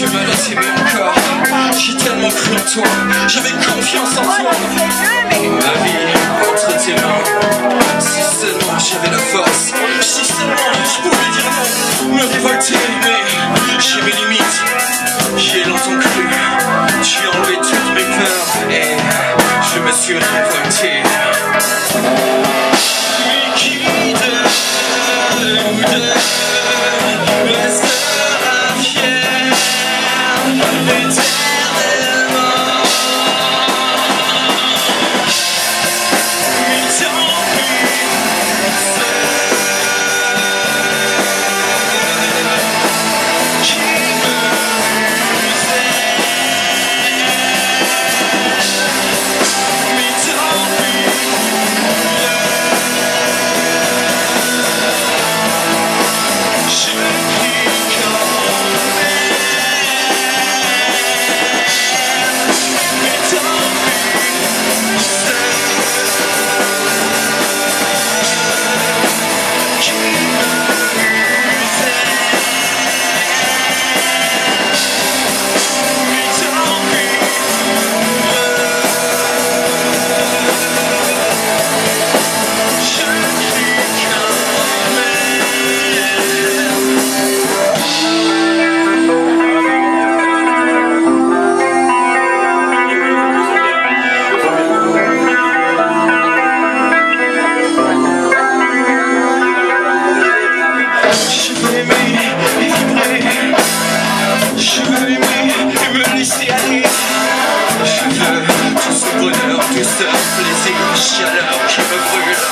du mal à s'aimer encore. J'ai tellement cru en toi, j'avais confiance en toi. Ma vie entre tes mains. Si seulement j'avais la force, si seulement je pouvais dire non, me révolter. Mais j'ai mes limites, j'y ai longtemps cru. Tu as enlevé toutes mes peurs et je me suis révolté. Tout ce bonheur, tout ce plaisir, chaleur qui me brûle.